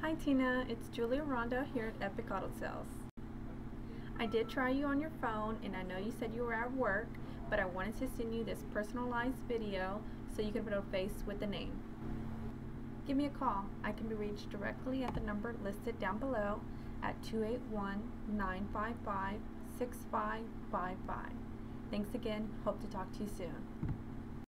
Hi Tina, it's Julie Aranda here at Epic Auto Sales. I did try you on your phone and I know you said you were at work, but I wanted to send you this personalized video so you can put a face with the name. Give me a call. I can be reached directly at the number listed down below at 281-955-6555. Thanks again. Hope to talk to you soon.